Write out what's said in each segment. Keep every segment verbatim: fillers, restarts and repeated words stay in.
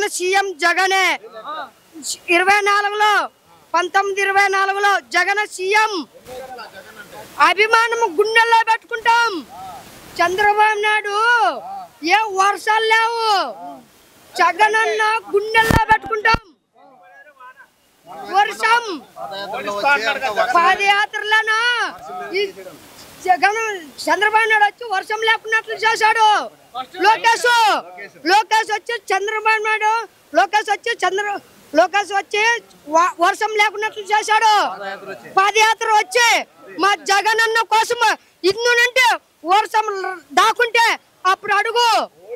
వందల సీఎం జగనే ఇరవై నాలుగులో పంతొమ్మిది ఇరవై నాలుగులో జగన్ సీఎం అభిమానం గుండెల్లో పెట్టుకుంటాం. చంద్రబాబు నాయుడు ఏ వర్షాలు లేవు, జగనన్న గుండెల్లో పెట్టుకుంటాం. వర్షం పాదయాత్రలోనా జగన్ చంద్రబాబు నాయుడు వచ్చి వర్షం లేకున్నట్లు చేశాడు. లోకేష్ లోకేష్ వచ్చి చంద్రబాబు నాయుడు లోకేష్ వచ్చి చంద్ర లోకేష్ వచ్చి వర్షం లేకున్నట్లు చేశాడు. పాదయాత్ర వచ్చి మా జగనన్న కోసం ఇన్నుంటే వర్షం దాకుంటే అప్పుడు అడుగు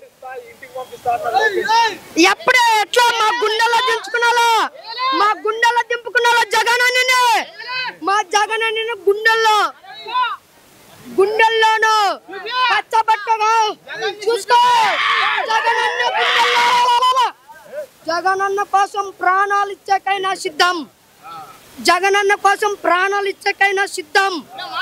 ఎప్పుడే ఎట్లా మా గుండెల్లో దించుకున్నాలో మా గుండెల్లో దింపుకున్నాలో జగనన్నని మా జగనన్నని గుండెల్లో గుండెల్లోనూ పచ్చబట్టగా చూసుకో. జగనన్న గుండెల్లో జగనన్న కోసం ప్రాణాలు ఇచ్చేకైనా సిద్ధం. జగనన్న కోసం ప్రాణాలు ఇచ్చేకైనా సిద్ధం.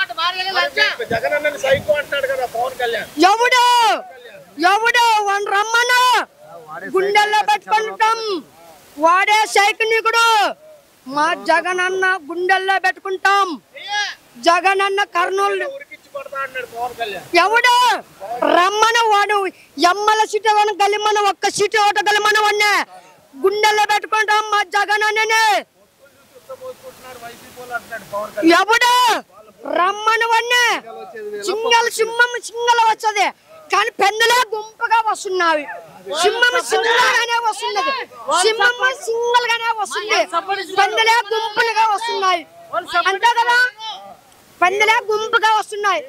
ఎవడు ఎవడు వన్ రమ్మన గుండెల్లో పెట్టుకుంటాం. వాడే సైకినికుడు. మా జగనన్న గుండెల్లో పెట్టుకుంటాం. జగనన్న కర్నూలు ఎవడు రమ్మన వాడు ఎమ్మల సీటు గలిమన ఒక్క సీటు ఒకటి గలిమన వాడినే గుండెల్లో పెట్టుకుంటాం. మా జగనన్ననే ఎవడు రమ్మన వాడినే సింగల్ సింహం సింగల్ వచ్చది కానీ పెన్నులే గుంపుగా వస్తున్నాయి. సింహం సింగల్ గానే వస్తున్నది. సింహం సింగల్ గానే వస్తుంది. పెన్నులే గుంపులుగా వస్తున్నాయి. అంతే కదా, పందులే గుంపుగా వస్తున్నాయి.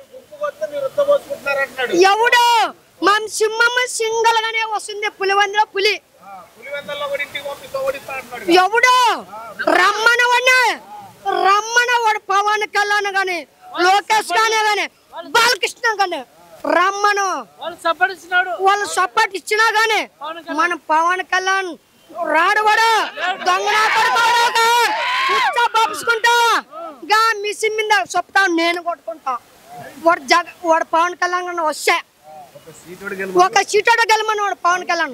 ఎవడు మా సింహం సింగల్ గానే వస్తుంది. పులివందలో పులి ఎవడు రమ్మన వాడిని రమ్మన వాడు పవన్ కళ్యాణ్ గాని లోకేష్ గానే గాని బాలకృష్ణ గాని రమ్మను వాళ్ళు సపోర్ట్ ఇచ్చినా గానీ మన పవన్ కళ్యాణ్ రాడవాడు దొంగనాకుంటా గా మిషన్ మీద చెప్తా నేను కొట్టుకుంటా. వాడు జగ వాడు పవన్ కళ్యాణ్ వస్తే ఒక సీటోడ గెలమని వాడు పవన్ కళ్యాణ్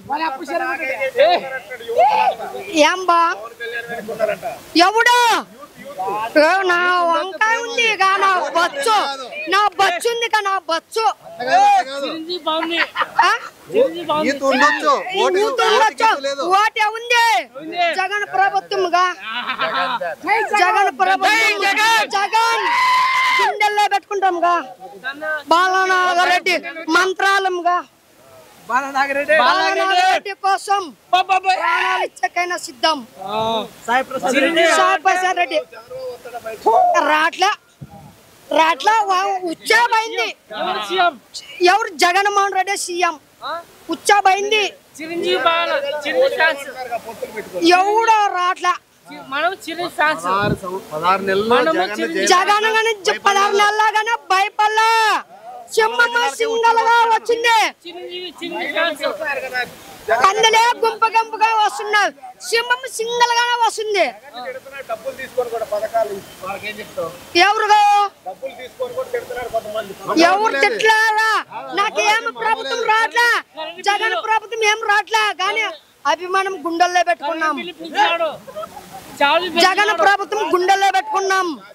ఏం బా ఎవడు నా వంకాయ ఉంది కా నా బొచ్చు నా బొచ్చు ఉంది కా నా బొచ్చు ఓటే ఉంది జగన్ ప్రభుత్వంగా జగన్ ప్రభుత్వం జగన్ గుండెల్లో పెట్టుకుంటాంగా. బాలనాగరెడ్డి మంత్రాలంగా బాలనాగరెడ్డి కోసం ప్రాణాలు ఇచ్చకైనా సిద్ధం. సాయి ప్రసాద్ రెడ్డి రాట్లా రాట్లా ఉచ్చాబైంది. ఎవరు జగన్మోహన్ రెడ్డి సీఎం ఉచ్చాబైంది. ఎవడో రాట్లా జగన్ గానీ పదహారు నెలలాగానే భయపడలా. సింహమ్మ సింగల్ గా వచ్చింది. కందలే గుంప గుంపుగా వస్తున్నారు. సింహం సింగల్ గానే వస్తుంది. ఎవరుగా ఎవరు తిట్లారా నాకేం ప్రభుత్వం రాట్లా. జగన్ ప్రభుత్వం ఏం రాట్లా కానీ అభిమానం గుండెల్లో పెట్టుకున్నాం. జగన్ ప్రభుత్వం గుండెల్లో పెట్టుకున్నాం.